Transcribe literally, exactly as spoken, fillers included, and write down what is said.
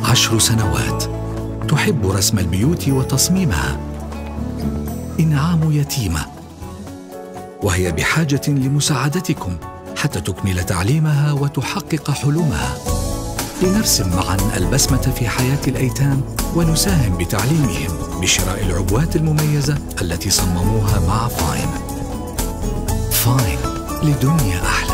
عشر سنوات تحب رسم البيوت وتصميمها. إنعام يتيمة، وهي بحاجة لمساعدتكم حتى تكمل تعليمها وتحقق حلمها. لنرسم معاً البسمة في حياة الأيتام ونساهم بتعليمهم بشراء العبوات المميزة التي صمموها مع فاين. فاين، لدنيا أحلى.